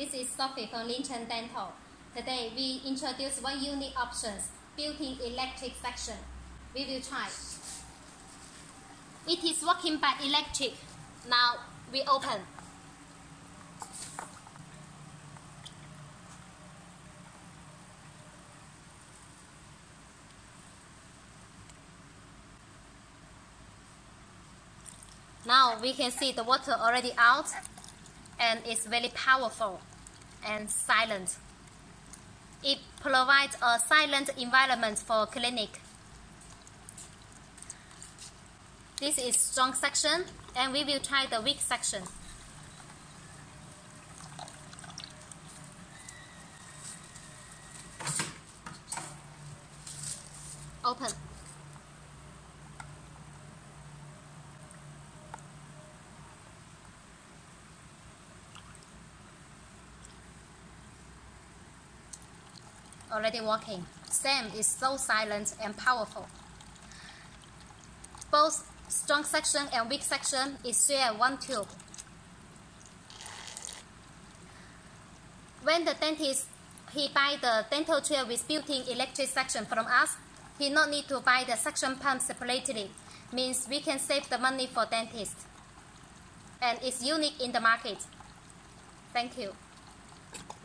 This is Sophie from Lingchen Dental. Today we introduce one unique option, built-in electric section. We will try. It is working by electric. Now we open. Now we can see the water already out, and it's very powerful and silent. It provides a silent environment for clinic. This is strong section, and we will try the weak section. Open. Already working. Same is so silent and powerful. Both strong section and weak section is share one tube. When the dentist buy the dental chair with built-in electric section from us, he not need to buy the suction pump separately. Means we can save the money for dentist. And it's unique in the market. Thank you.